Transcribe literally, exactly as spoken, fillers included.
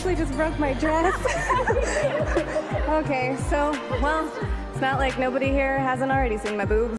actually just broke my dress. Okay, so, well, it's not like nobody here hasn't already seen my boobs.